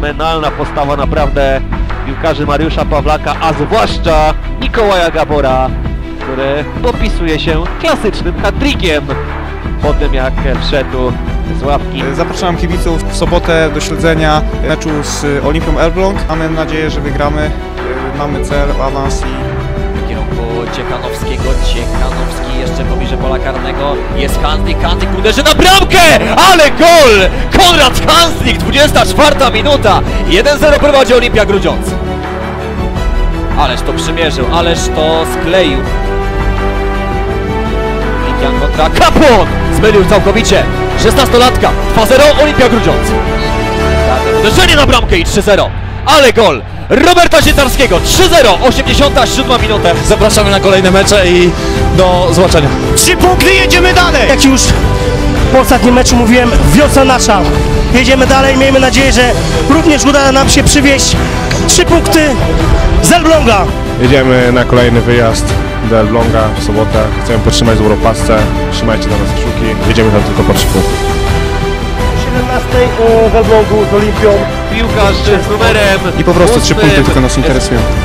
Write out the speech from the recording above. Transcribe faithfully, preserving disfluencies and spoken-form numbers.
fenomenalna postawa naprawdę piłkarzy Mariusza Pawlaka, a zwłaszcza Mikołaja Gabora, który popisuje się klasycznym hat-trickiem po tym, jak wszedł z ławki. Zapraszam kibiców w sobotę do śledzenia meczu z Olimpią Elbląg. Mamy nadzieję, że wygramy. Mamy cel, awans i... W kierunku Ciechanowskiego. Ciechanowski jeszcze pobliżej pola karnego. Jest Hanslik. Hanslik uderzy na bramkę! Ale gol! Konrad Hanslik, dwudziesta czwarta minuta. jeden zero prowadzi Olimpia Grudziądz. Ależ to przymierzył, ależ to skleił. Jan kontra Kapłon! Zmylił całkowicie. szesnastolatka. dwa zero Olimpia Grudziądz. Uderzenie na bramkę i trzy zero. Ale gol! Roberta Ziętarskiego, trzy zero, osiemdziesiąta siódma minuta. Zapraszamy na kolejne mecze i do zobaczenia. Trzy punkty, jedziemy dalej! Jak już po ostatnim meczu mówiłem, wiosna nasza. Jedziemy dalej, miejmy nadzieję, że również uda nam się przywieźć trzy punkty z Elbląga. Jedziemy na kolejny wyjazd do Elbląga w sobotę. Chcemy podtrzymać z Europasce. Trzymajcie na nas kciuki. Jedziemy tam tylko po trzy punkty. siedemnastej w Elblągu z Olimpią. Piłkarz z numerem I po prostu trzy ósmym. punkty tylko nas interesują.